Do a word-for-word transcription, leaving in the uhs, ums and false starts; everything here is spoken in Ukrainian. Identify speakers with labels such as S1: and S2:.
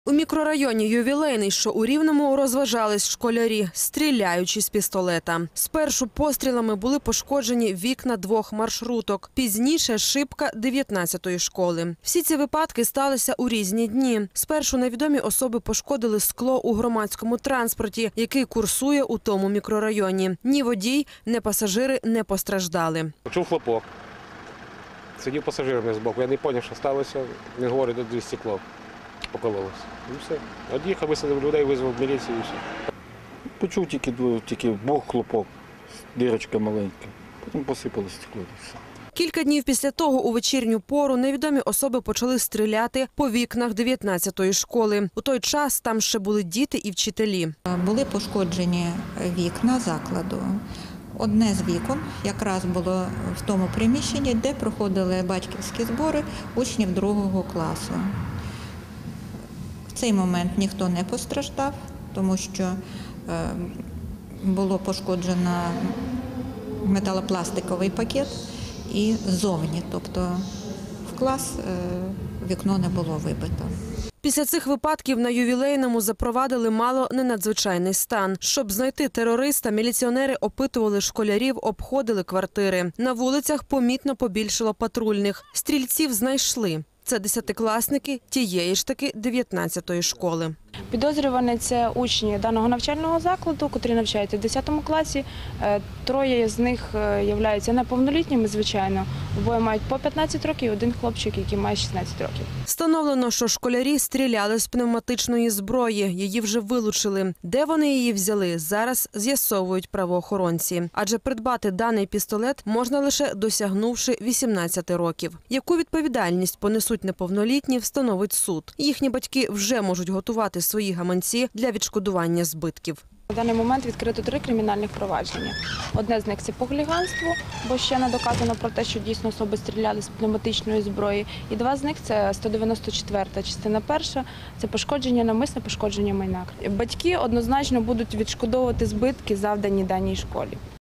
S1: У мікрорайоні «Ювілейний», що у Рівному, розважались школярі, стріляючи з пістолета. Спершу пострілами були пошкоджені вікна двох маршруток, пізніше – шибка дев'ятнадцятої школи. Всі ці випадки сталися у різні дні. Спершу невідомі особи пошкодили скло у громадському транспорті, який курсує у тому мікрорайоні. Ні водій, ні пасажири не постраждали.
S2: Почув хлопок. Сидів пасажирами збоку. Я не зрозумів, що сталося. Він говорить, де дві стекло покололося. І все. Од'їхав, висадив людей, визвав міліцію і все.
S3: Почув тільки, тільки бух, хлопок, дирочка маленька. Потім посипалося стекло.
S1: Кілька днів після того у вечірню пору невідомі особи почали стріляти по вікнах дев'ятнадцятої школи. У той час там ще були діти і вчителі.
S4: Були пошкоджені вікна закладу. Одне з вікон якраз було в тому приміщенні, де проходили батьківські збори учнів другого класу. В цей момент ніхто не постраждав, тому що було пошкоджено металопластиковий пакет і ззовні, тобто в клас вікно не було вибито.
S1: Після цих випадків на «Ювілейному» запровадили мало не надзвичайний стан. Щоб знайти терориста, міліціонери опитували школярів, обходили квартири. На вулицях помітно побільшало патрульних. Стрільців знайшли. Це десятикласники тієї ж таки дев'ятнадцятої школи.
S5: Підозрювані – це учні даного навчального закладу, котрі навчаються в десятому класі. Троє з них являються неповнолітніми, звичайно. Обоє мають по п'ятнадцять років і один хлопчик, який має шістнадцять років.
S1: Встановлено, що школярі стріляли з пневматичної зброї. Її вже вилучили. Де вони її взяли, зараз з'ясовують правоохоронці. Адже придбати даний пістолет можна лише досягнувши вісімнадцяти років. Яку відповідальність понесуть неповнолітні, встановить суд. Їхні батьки вже можуть готувати свої гаманці для відшкодування збитків.
S5: На даний момент відкрито три кримінальних провадження. Одне з них – це по хуліганству, бо ще не доказано про те, що дійсно особи стріляли з пневматичної зброї. І два з них – це сто дев'яносто четверта частина перша – це пошкодження, навмисне пошкодження майна. Батьки однозначно будуть відшкодовувати збитки, завдані даній школі.